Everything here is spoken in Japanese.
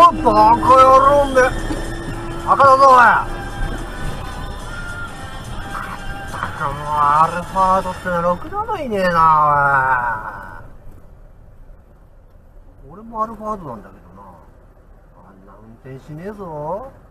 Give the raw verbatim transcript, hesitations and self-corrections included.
バカ野郎め。赤だぞおい。ったくもうアルファードってのはろくでもいねえなおい。俺もアルファードなんだけどな。あんな運転しねえぞ。